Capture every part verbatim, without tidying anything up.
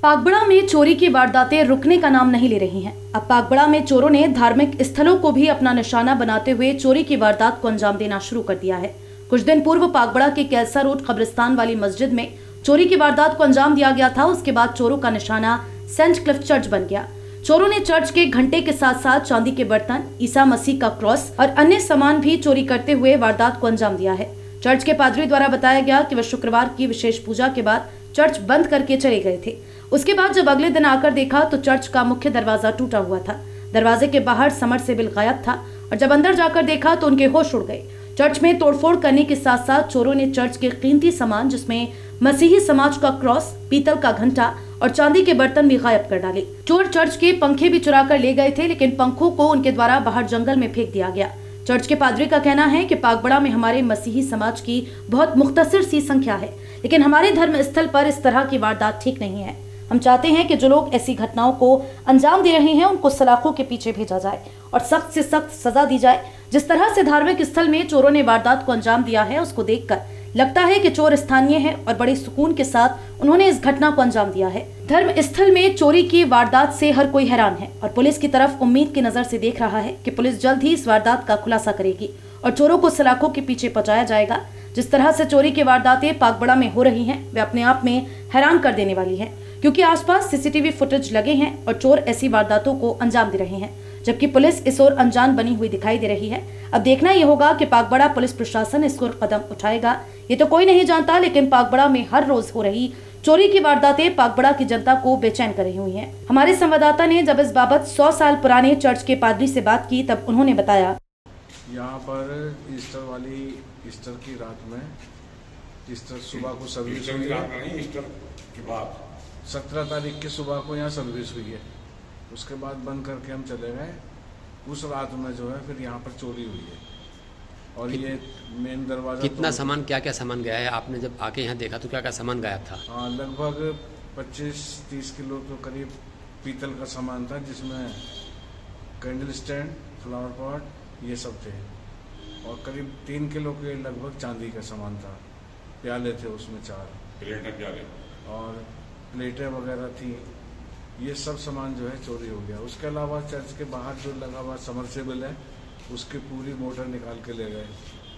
पागबड़ा में चोरी की वारदातें रुकने का नाम नहीं ले रही हैं। अब पागबड़ा में चोरों ने धार्मिक स्थलों को भी अपना निशाना बनाते हुए चोरी की वारदात को अंजाम देना शुरू कर दिया है। कुछ दिन पूर्व पागबड़ा के कैलसा रोड कब्रिस्तान वाली मस्जिद में चोरी की वारदात को अंजाम दिया गया था। उसके बाद चोरों का निशाना सेंट क्लिफ चर्च बन गया। चोरों ने चर्च के घंटे के साथ साथ चांदी के बर्तन, ईसा मसीह का क्रॉस और अन्य सामान भी चोरी करते हुए वारदात को अंजाम दिया है। चर्च के पादरी द्वारा बताया गया कि वह शुक्रवार की विशेष पूजा के बाद चर्च बंद करके चले गए थे। उसके बाद जब अगले दिन आकर देखा तो चर्च का मुख्य दरवाजा टूटा हुआ था। दरवाजे के बाहर समरसेबिल गायब था और जब अंदर जाकर देखा तो उनके होश उड़ गए। चर्च में तोड़फोड़ करने के साथ साथ चोरों ने चर्च के कीमती सामान जिसमें मसीही समाज का क्रॉस, पीतल का घंटा और चांदी के बर्तन भी गायब कर डाले। चोर चर्च के पंखे भी चुरा कर ले गए थे, लेकिन पंखों को उनके द्वारा बाहर जंगल में फेंक दिया गया। चर्च के पादरी का कहना है कि पागबड़ा में हमारे मसीही समाज की बहुत मुख्तसर सी संख्या है, लेकिन हमारे धर्म स्थल पर इस तरह की वारदात ठीक नहीं है। हम चाहते हैं कि जो लोग ऐसी घटनाओं को अंजाम दे रहे हैं उनको सलाखों के पीछे भेजा जाए और सख्त से सख्त सजा दी जाए। जिस तरह से धार्मिक स्थल में चोरों ने वारदात को अंजाम दिया है उसको देखकर लगता है कि चोर स्थानीय है और बड़े सुकून के साथ उन्होंने इस घटना को अंजाम दिया है। धर्म स्थल में चोरी की वारदात से हर कोई हैरान है और पुलिस की तरफ उम्मीद की नजर से देख रहा है कि पुलिस जल्द ही इस वारदात का खुलासा करेगी और चोरों को सलाखों के पीछे पहुंचाया जाएगा। जिस तरह से चोरी की वारदातें पागबड़ा में हो रही हैं वे अपने आप में हैरान कर देने वाली हैं, क्योंकि आसपास सीसीटीवी फुटेज लगे हैं और चोर ऐसी वारदातों को अंजाम दे रहे हैं, जबकि पुलिस इस ओर अनजान बनी हुई दिखाई दे रही है। अब देखना यह होगा कि पागबड़ा पुलिस प्रशासन इस ओर कदम उठाएगा, ये तो कोई नहीं जानता, लेकिन पागबड़ा में हर रोज हो रही चोरी की वारदातें पागबड़ा की जनता को बेचैन कर रही हुई हैं। हमारे संवाददाता ने जब इस बाबत सौ साल पुराने चर्च के पादरी से बात की तब उन्होंने बताया, यहाँ पर ईस्टर वाली ईस्टर की रात में ईस्टर सुबह को सर्विस हुई है। ईस्टर के बाद सत्रह तारीख की सुबह को यहाँ सर्विस हुई है। उसके बाद बंद करके हम चले गए। उस रात में जो है फिर यहाँ पर चोरी हुई है और ये मेन दरवाजा। कितना सामान, क्या क्या सामान गया है? आपने जब आके यहाँ देखा तो क्या क्या सामान गायब था? हाँ, लगभग पच्चीस तीस किलो तो करीब पीतल का सामान था, जिसमें कैंडल स्टैंड, फ्लावर पॉट ये सब थे, और करीब तीन किलो के लगभग चांदी का सामान था। प्याले थे उसमें चार प्लेटें प्याले और प्लेटें वगैरह थी। ये सब सामान जो है चोरी हो गया। उसके अलावा चर्च के बाहर जो लगा हुआ समरसेबल है उसकी पूरी मोटर निकाल के ले गए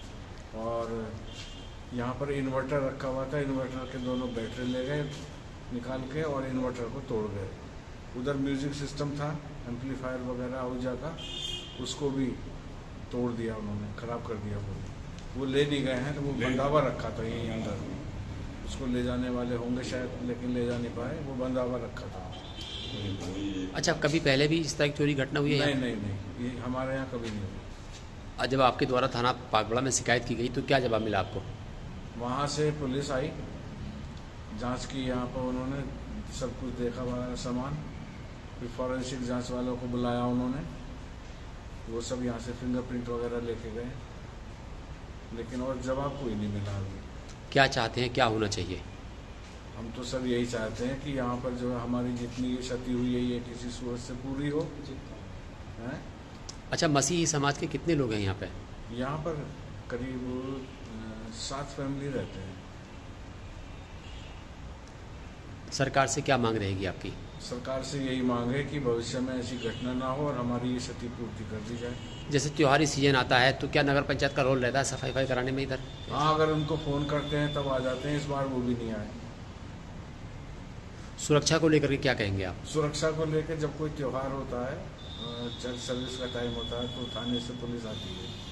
और यहाँ पर इन्वर्टर रखा हुआ था, इन्वर्टर के दोनों बैटरी ले गए निकाल के और इन्वर्टर को तोड़ गए। उधर म्यूजिक सिस्टम था, एम्पलीफायर वगैरह ऊर्जा का, उसको भी तोड़ दिया उन्होंने, खराब कर दिया। वो वो ले नहीं गए हैं, तो वो बंधावा रखा था यहीं अंदर, उसको ले जाने वाले होंगे शायद, लेकिन ले जा नहीं पाए, वो बंधावा रखा था। अच्छा, कभी पहले भी इस तरह की चोरी घटना हुई है? नहीं नहीं नहीं, ये हमारे यहाँ कभी नहीं हुई। जब आपके द्वारा थाना पागबड़ा में शिकायत की गई तो क्या जवाब मिला आपको? वहाँ से पुलिस आई, जांच की, यहाँ पर उन्होंने सब कुछ देखा वगैरह सामान, फिर फॉरेंसिक जांच वालों को बुलाया उन्होंने, वो सब यहाँ से फिंगरप्रिंट वगैरह लेके गए, लेकिन और जवाब कोई नहीं मिला अभी। क्या चाहते हैं, क्या होना चाहिए? हम तो सर यही चाहते हैं कि यहाँ पर जो है हमारी जितनी ये क्षति हुई है ये किसी सूरत से पूरी हो। है? अच्छा, मसीही समाज के कितने लोग हैं यहाँ पे? यहाँ पर करीब सात फैमिली रहते हैं। सरकार से क्या मांग रहेगी आपकी? सरकार से यही मांग है कि भविष्य में ऐसी घटना ना हो और हमारी ये क्षतिपूर्ति कर दी जाए। जैसे त्योहारी सीजन आता है तो क्या नगर पंचायत का रोल रहता है सफाई वफाई कराने में इधर? हाँ, अगर उनको फ़ोन करते हैं तब आ जाते हैं, इस बार वो भी नहीं आए। सुरक्षा को लेकर के क्या कहेंगे आप? सुरक्षा को लेकर जब कोई त्योहार होता है, चर्च सर्विस का टाइम होता है, तो थाने से पुलिस आती है।